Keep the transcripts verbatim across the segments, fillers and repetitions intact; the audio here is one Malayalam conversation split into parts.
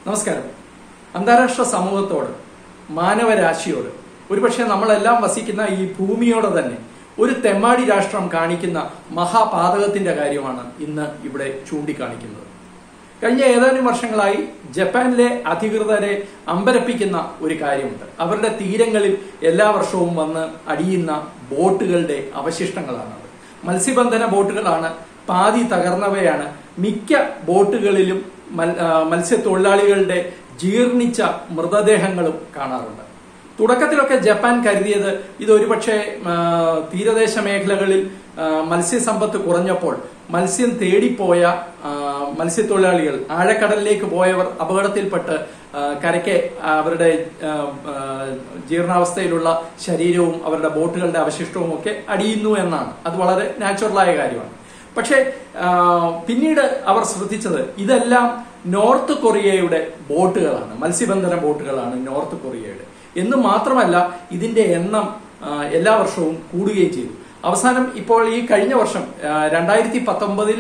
നമസ്കാരം. അന്താരാഷ്ട്ര സമൂഹത്തോട്, മാനവരാശിയോട്, ഒരുപക്ഷെ നമ്മളെല്ലാം വസിക്കുന്ന ഈ ഭൂമിയോടെ തന്നെ ഒരു തെമ്മാടി രാഷ്ട്രം കാണിക്കുന്ന മഹാപാതകത്തിന്റെ കാര്യമാണ് ഇന്ന് ഇവിടെ ചൂണ്ടിക്കാണിക്കുന്നത്. കഴിഞ്ഞ ഏതാനും വർഷങ്ങളായി ജപ്പാനിലെ അധികൃതരെ അമ്പരപ്പിക്കുന്ന ഒരു കാര്യമുണ്ട്. അവരുടെ തീരങ്ങളിൽ എല്ലാ വർഷവും വന്ന് അടിയുന്ന ബോട്ടുകളുടെ അവശിഷ്ടങ്ങളാണത്. മത്സ്യബന്ധന ബോട്ടുകളാണ്, പാതി തകർന്നവയാണ്. മിക്ക ബോട്ടുകളിലും മത്സ്യത്തൊഴിലാളികളുടെ ജീർണിച്ച മൃതദേഹങ്ങളും കാണാറുണ്ട്. തുടക്കത്തിലൊക്കെ ജപ്പാൻ കരുതിയത് ഇത് ഒരുപക്ഷെ തീരദേശ മേഖലകളിൽ മത്സ്യസമ്പത്ത് കുറഞ്ഞപ്പോൾ മത്സ്യം തേടിപ്പോയ മത്സ്യത്തൊഴിലാളികൾ, ആഴക്കടലിലേക്ക് പോയവർ അപകടത്തിൽപ്പെട്ട് കരയ്ക്ക് അവരുടെ ജീർണാവസ്ഥയിലുള്ള ശരീരവും അവരുടെ ബോട്ടുകളുടെ അവശിഷ്ടവും ഒക്കെ അടിയുന്നു എന്നാണ്. അത് വളരെ നാച്ചുറലായ കാര്യമാണ്. പക്ഷെ പിന്നീട് അവർ ശ്രദ്ധിച്ചത് ഇതെല്ലാം നോർത്ത് കൊറിയയുടെ ബോട്ടുകളാണ്, മത്സ്യബന്ധന ബോട്ടുകളാണ് നോർത്ത് കൊറിയയുടെ എന്ന് മാത്രമല്ല ഇതിന്റെ എണ്ണം എല്ലാ വർഷവും കൂടുകയും ചെയ്തു. അവസാനം ഇപ്പോൾ ഈ കഴിഞ്ഞ വർഷം രണ്ടായിരത്തി പത്തൊമ്പതിൽ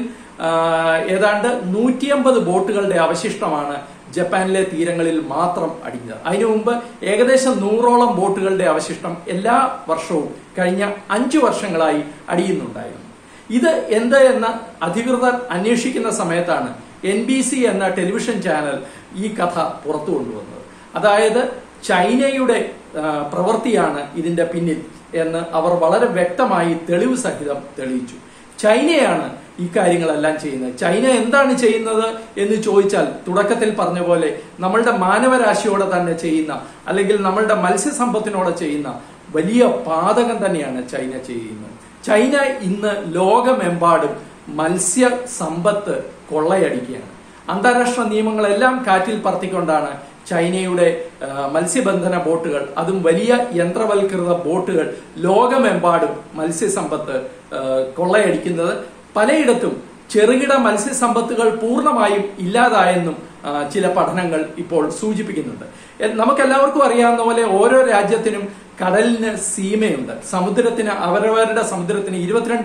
ഏതാണ്ട് നൂറ്റി അമ്പത് ബോട്ടുകളുടെ അവശിഷ്ടമാണ് ജപ്പാനിലെ തീരങ്ങളിൽ മാത്രം അടിഞ്ഞത്. അതിനു മുമ്പ് ഏകദേശം നൂറോളം ബോട്ടുകളുടെ അവശിഷ്ടം എല്ലാ വർഷവും കഴിഞ്ഞ അഞ്ചു വർഷങ്ങളായി അടിയുന്നുണ്ടായിരുന്നു. ഇത് എന്ത് എന്ന് അധികൃതർ അന്വേഷിക്കുന്ന സമയത്താണ് എൻ ബി സി എന്ന ടെലിവിഷൻ ചാനൽ ഈ കഥ പുറത്തു കൊണ്ടുവന്നത്. അതായത് ചൈനയുടെ പ്രവൃത്തിയാണ് ഇതിന്റെ പിന്നിൽ എന്ന് അവർ വളരെ വ്യക്തമായി തെളിവ് സഹിതം തെളിയിച്ചു. ചൈനയാണ് ഈ കാര്യങ്ങളെല്ലാം ചെയ്യുന്നത്. ചൈന എന്താണ് ചെയ്യുന്നത് എന്ന് ചോദിച്ചാൽ തുടക്കത്തിൽ പറഞ്ഞ പോലെ നമ്മളുടെ മാനവരാശിയോടെ തന്നെ ചെയ്യുന്ന, അല്ലെങ്കിൽ നമ്മളുടെ മത്സ്യസമ്പത്തിനോടെ ചെയ്യുന്ന വലിയ പാതകം തന്നെയാണ് ചൈന ചെയ്യുന്നത്. ചൈന ഇന്ന് ലോകമെമ്പാടും മത്സ്യ സമ്പത്ത് കൊള്ളയടിക്കുകയാണ്. അന്താരാഷ്ട്ര നിയമങ്ങളെല്ലാം കാറ്റിൽ പറത്തിക്കൊണ്ടാണ് ചൈനയുടെ മത്സ്യബന്ധന ബോട്ടുകൾ, അതും വലിയ യന്ത്രവൽകൃത ബോട്ടുകൾ ലോകമെമ്പാടും മത്സ്യസമ്പത്ത് കൊള്ളയടിക്കുന്നത്. പലയിടത്തും ചെറുകിട മത്സ്യസമ്പത്തുകൾ പൂർണ്ണമായും ഇല്ലാതായെന്നും ചില പഠനങ്ങൾ ഇപ്പോൾ സൂചിപ്പിക്കുന്നുണ്ട്. നമുക്കെല്ലാവർക്കും അറിയാവുന്ന പോലെ ഓരോ രാജ്യത്തിനും കടലിന് സീമയുണ്ട്. സമുദ്രത്തിന്, അവരവരുടെ സമുദ്രത്തിന് ഇരുപത്തിരണ്ട്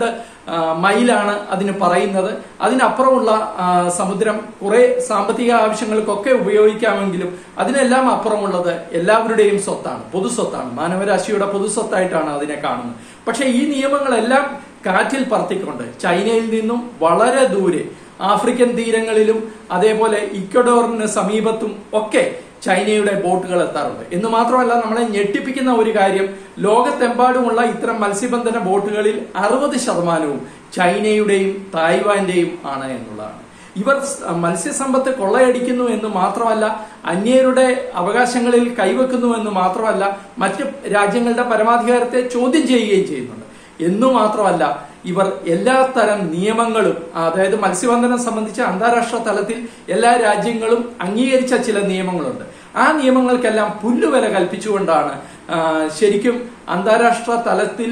മൈലാണ് അതിന് പറയുന്നത്. അതിനപ്പുറമുള്ള സമുദ്രം കുറെ സാമ്പത്തിക ആവശ്യങ്ങൾക്കൊക്കെ ഉപയോഗിക്കാമെങ്കിലും അതിനെല്ലാം അപ്പുറമുള്ളത് എല്ലാവരുടെയും സ്വത്താണ്, പൊതുസ്വത്താണ്, മാനവരാശിയുടെ പൊതുസ്വത്തായിട്ടാണ് അതിനെ കാണുന്നത്. പക്ഷെ ഈ നിയമങ്ങളെല്ലാം കാറ്റിൽ പറത്തിക്കൊണ്ട് ചൈനയിൽ നിന്നും വളരെ ദൂരെ ആഫ്രിക്കൻ തീരങ്ങളിലും അതേപോലെ ഇക്വഡോറിന് സമീപത്തും ഒക്കെ ചൈനയുടെ ബോട്ടുകൾ എത്താറുണ്ട്. എന്ന് മാത്രമല്ല, നമ്മളെ ഞെട്ടിപ്പിക്കുന്ന ഒരു കാര്യം, ലോകത്തെമ്പാടുമുള്ള ഇത്തരം മത്സ്യബന്ധന ബോട്ടുകളിൽ അറുപത് ശതമാനവും ചൈനയുടെയും തായ്വാന്റെയും ആണ് എന്നുള്ളതാണ്. ഇവർ മത്സ്യസമ്പത്ത് കൊള്ളയടിക്കുന്നു എന്ന് മാത്രമല്ല, അന്യരുടെ അവകാശങ്ങളിൽ കൈവെക്കുന്നു എന്ന് മാത്രമല്ല, മറ്റ് രാജ്യങ്ങളുടെ പരമാധികാരത്തെ ചോദ്യം ചെയ്യുകയും ചെയ്യുന്നുണ്ട്. എന്നു മാത്രമല്ല, ഇവർ എല്ലാത്തരം നിയമങ്ങളും, അതായത് മത്സ്യബന്ധനം സംബന്ധിച്ച് അന്താരാഷ്ട്ര തലത്തിൽ എല്ലാ രാജ്യങ്ങളും അംഗീകരിച്ച ചില നിയമങ്ങളുണ്ട്. ആ നിയമങ്ങൾക്കെല്ലാം പുല്ലുവില കൽപ്പിച്ചുകൊണ്ടാണ് ശരിക്കും അന്താരാഷ്ട്ര തലത്തിൽ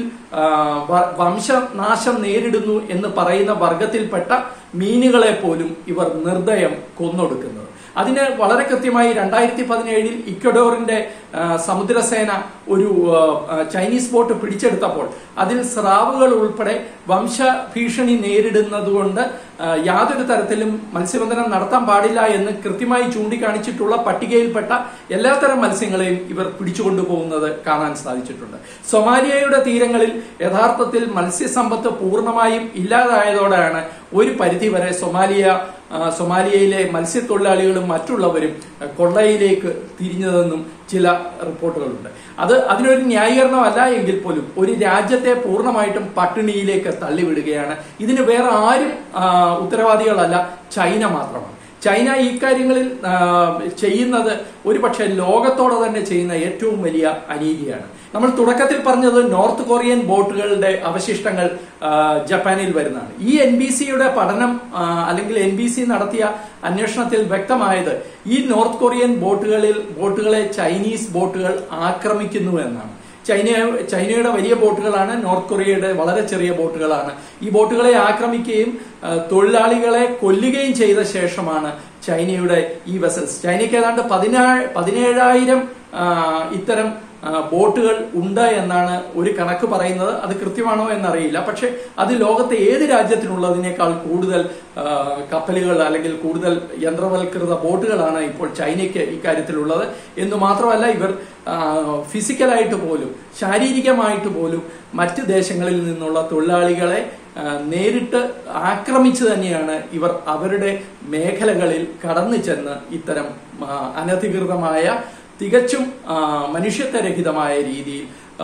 വംശനാശം നേരിടുന്നു എന്ന് പറയുന്ന വർഗത്തിൽപ്പെട്ട മീനുകളെ പോലും ഇവർ നിർദ്ദയം കൊന്നൊടുക്കുന്നത്. അതിന് വളരെ കൃത്യമായി രണ്ടായിരത്തി പതിനേഴിൽ ഇക്വഡോറിന്റെ സമുദ്രസേന ഒരു ചൈനീസ് ബോട്ട് പിടിച്ചെടുത്തപ്പോൾ അതിൽ സ്രാവുകൾ ഉൾപ്പെടെ വംശഭീഷണി നേരിടുന്നതുകൊണ്ട് യാതൊരു തരത്തിലും മത്സ്യബന്ധനം നടത്താൻ പാടില്ല എന്ന് കൃത്യമായി ചൂണ്ടിക്കാണിച്ചിട്ടുള്ള പട്ടികയിൽപ്പെട്ട എല്ലാത്തരം മത്സ്യങ്ങളെയും ഇവർ പിടിച്ചുകൊണ്ടുപോകുന്നത് കാണാൻ സാധിച്ചിട്ടുണ്ട്. സൊമാലിയയുടെ തീരങ്ങളിൽ യഥാർത്ഥത്തിൽ മത്സ്യസമ്പത്ത് പൂർണ്ണമായും ഇല്ലാതായതോടെയാണ് ഒരു പരിധിവരെ സൊമാലിയ സൊമാലിയയിലെ മത്സ്യത്തൊഴിലാളികളും മറ്റുള്ളവരും കൊള്ളയിലേക്ക് തിരിഞ്ഞതെന്നും ചില റിപ്പോർട്ടുകളുണ്ട്. അത് അതിനൊരു ന്യായീകരണമല്ല എങ്കിൽ പോലും ഒരു രാജ്യത്തെ പൂർണ്ണമായിട്ടും പട്ടിണിയിലേക്ക് തള്ളിവിടുകയാണ്. ഇതിന് വേറെ ആരും ഉത്തരവാദികളല്ല, ചൈന മാത്രമാണ്. ചൈന ഈ കാര്യങ്ങളിൽ ചെയ്യുന്നത് ഒരുപക്ഷെ ലോകത്തോടെ തന്നെ ചെയ്യുന്ന ഏറ്റവും വലിയ അനീതിയാണ്. നമ്മൾ തുടക്കത്തിൽ പറഞ്ഞത് നോർത്ത് കൊറിയൻ ബോട്ടുകളുടെ അവശിഷ്ടങ്ങൾ ജപ്പാനിൽ വരുന്നതാണ്. ഈ എൻ ബി സിയുടെ പഠനം അല്ലെങ്കിൽ എൻ ബി സി നടത്തിയ അന്വേഷണത്തിൽ വ്യക്തമായത് ഈ നോർത്ത് കൊറിയൻ ബോട്ടുകളിൽ ബോട്ടുകളെ ചൈനീസ് ബോട്ടുകൾ ആക്രമിക്കുന്നു എന്നാണ്. ചൈന ചൈനയുടെ വലിയ ബോട്ടുകളാണ്, നോർത്ത് കൊറിയയുടെ വളരെ ചെറിയ ബോട്ടുകളാണ്. ഈ ബോട്ടുകളെ ആക്രമിക്കുകയും തൊഴിലാളികളെ കൊല്ലുകയും ചെയ്ത ശേഷമാണ് ചൈനയുടെ ഈ വെസൽസ്, ചൈനയ്ക്ക് ഏതാണ്ട് പതിനാ പതിനേഴായിരം ഇത്തരം ബോട്ടുകൾ ഉണ്ട് എന്നാണ് ഒരു കണക്ക് പറയുന്നത്. അത് കൃത്യമാണോ എന്നറിയില്ല. പക്ഷെ അത് ലോകത്തെ ഏത് രാജ്യത്തിനുള്ളതിനേക്കാൾ കൂടുതൽ കപ്പലുകൾ അല്ലെങ്കിൽ കൂടുതൽ യന്ത്രവൽകൃത ബോട്ടുകളാണ് ഇപ്പോൾ ചൈനയ്ക്ക് ഇക്കാര്യത്തിലുള്ളത് എന്ന് മാത്രമല്ല, ഇവർ ഫിസിക്കലായിട്ട് പോലും ശാരീരികമായിട്ട് പോലും മറ്റ് ദേശങ്ങളിൽ നിന്നുള്ള തൊഴിലാളികളെ നേരിട്ട് ആക്രമിച്ചു തന്നെയാണ് ഇവർ അവരുടെ മേഖലകളിൽ കടന്നു ചെന്ന് ഇത്തരം അനധികൃതമായ തികച്ചും മനുഷ്യത്വരഹിതമായ രീതിയിൽ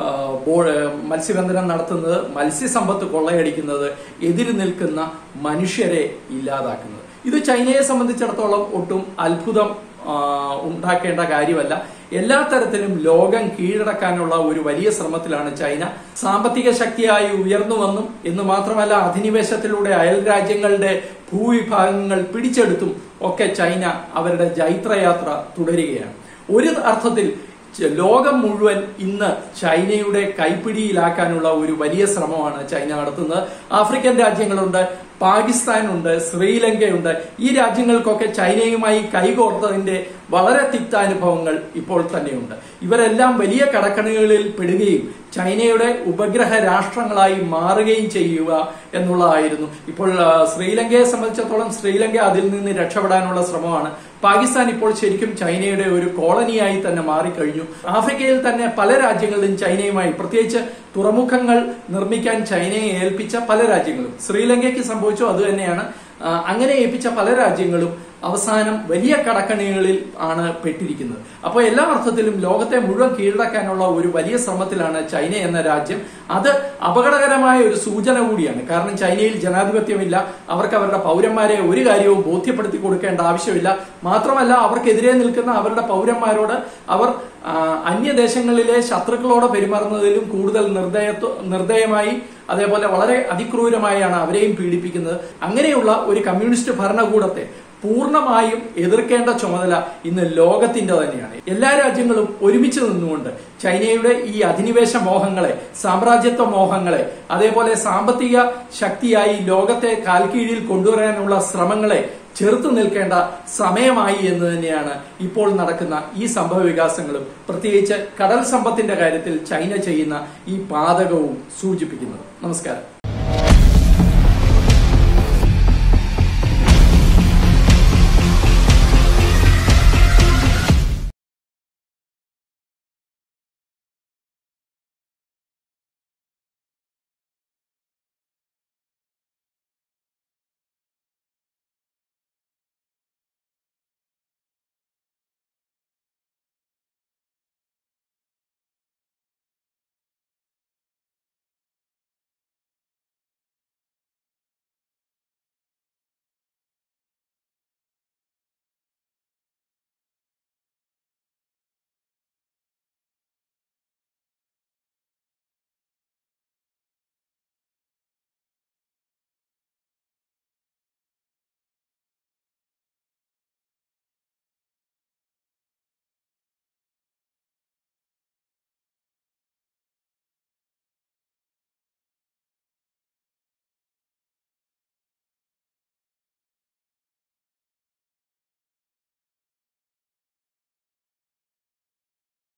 മത്സ്യബന്ധനം നടത്തുന്നത്, മത്സ്യസമ്പത്ത് കൊള്ളയടിക്കുന്നത്, എതിര് നിൽക്കുന്ന മനുഷ്യരെ ഇല്ലാതാക്കുന്നത്. ഇത് ചൈനയെ സംബന്ധിച്ചിടത്തോളം ഒട്ടും അത്ഭുതം ഉണ്ടാക്കേണ്ട കാര്യമല്ല. എല്ലാ തരത്തിലും ലോകം കീഴടക്കാനുള്ള ഒരു വലിയ ശ്രമത്തിലാണ് ചൈന. സാമ്പത്തിക ശക്തിയായി ഉയർന്നു വന്നും എന്ന് മാത്രമല്ല, അധിനിവേശത്തിലൂടെ അയൽ രാജ്യങ്ങളുടെ ഭൂവിഭാഗങ്ങൾ പിടിച്ചെടുത്തും ഒക്കെ ചൈന അവരുടെ ജൈത്രയാത്ര തുടരുകയാണ്. ഒരു അർത്ഥത്തിൽ ലോകം മുഴുവൻ ഇന്ന് ചൈനയുടെ കൈപ്പിടിയിലാക്കാനുള്ള ഒരു വലിയ ശ്രമമാണ് ചൈന നടത്തുന്നത്. ആഫ്രിക്കൻ രാജ്യങ്ങളുണ്ട്, പാകിസ്ഥാനുണ്ട്, ശ്രീലങ്കയുണ്ട്. ഈ രാജ്യങ്ങൾക്കൊക്കെ ചൈനയുമായി കൈകോർത്തതിന്റെ വളരെ തിക്താനുഭവങ്ങൾ ഇപ്പോൾ തന്നെയുണ്ട്. ഇവരെല്ലാം വലിയ കടക്കണികളിൽ പെടുകയും ചൈനയുടെ ഉപഗ്രഹ രാഷ്ട്രങ്ങളായി മാറുകയും ചെയ്യുക എന്നുള്ളതായിരുന്നു. ഇപ്പോൾ ശ്രീലങ്കയെ സംബന്ധിച്ചിടത്തോളം ശ്രീലങ്ക അതിൽ നിന്ന് രക്ഷപ്പെടാനുള്ള ശ്രമമാണ്. പാകിസ്ഥാൻ ഇപ്പോൾ ശരിക്കും ചൈനയുടെ ഒരു കോളനിയായി തന്നെ മാറിക്കഴിഞ്ഞു. ആഫ്രിക്കയിൽ തന്നെ പല രാജ്യങ്ങളിലും ചൈനയുമായി, പ്രത്യേകിച്ച് തുറമുഖങ്ങൾ നിർമ്മിക്കാൻ ചൈനയെ ഏൽപ്പിച്ച പല രാജ്യങ്ങളും, ശ്രീലങ്കയ്ക്ക് സംഭവിച്ചു അത് തന്നെയാണ്. അങ്ങനെ ഏൽപ്പിച്ച പല രാജ്യങ്ങളും അവസാനം വലിയ കടക്കണികളിൽ ആണ് പെട്ടിരിക്കുന്നത്. അപ്പോൾ എല്ലാ അർത്ഥത്തിലും ലോകത്തെ മുഴുവൻ കീഴടക്കാനുള്ള ഒരു വലിയ ശ്രമത്തിലാണ് ചൈന എന്ന രാജ്യം. അത് അപകടകരമായ ഒരു സൂചന കൂടിയാണ്. കാരണം ചൈനയിൽ ജനാധിപത്യമില്ല. അവർക്ക് അവരുടെ പൗരന്മാരെ ഒരു കാര്യവും ബോധ്യപ്പെടുത്തി കൊടുക്കേണ്ട ആവശ്യമില്ല. മാത്രമല്ല, അവർക്കെതിരെ നിൽക്കുന്ന അവരുടെ പൗരന്മാരോട് അവർ അന്യദേശങ്ങളിലെ ശത്രുക്കളോട് പെരുമാറുന്നതിലും കൂടുതൽ നിർദ്ദയത്വ നിർദ്ദയമായി അതേപോലെ വളരെ അതിക്രൂരമായാണ് അവരെയും പീഡിപ്പിക്കുന്നത്. അങ്ങനെയുള്ള ഒരു കമ്മ്യൂണിസ്റ്റ് ഭരണകൂടത്തെ പൂർണ്ണമായും എതിർക്കേണ്ട ചുമതല ഇന്ന് ലോകത്തിന്റെ തന്നെയാണ്. എല്ലാ രാജ്യങ്ങളും ഒരുമിച്ച് നിന്നുകൊണ്ട് ചൈനയുടെ ഈ അധിനിവേശ മോഹങ്ങളെ, സാമ്രാജ്യത്വ മോഹങ്ങളെ, അതേപോലെ സാമ്പത്തിക ശക്തിയായി ലോകത്തെ കാൽക്കീഴിൽ കൊണ്ടുവരാനുള്ള ശ്രമങ്ങളെ ചെറുത്തു നിൽക്കേണ്ട സമയമായി എന്ന് തന്നെയാണ് ഇപ്പോൾ നടക്കുന്ന ഈ സംഭവ വികാസങ്ങളും പ്രത്യേകിച്ച് കടൽ സമ്പത്തിന്റെ കാര്യത്തിൽ ചൈന ചെയ്യുന്ന ഈ പാതകവും സൂചിപ്പിക്കുന്നത്. നമസ്കാരം.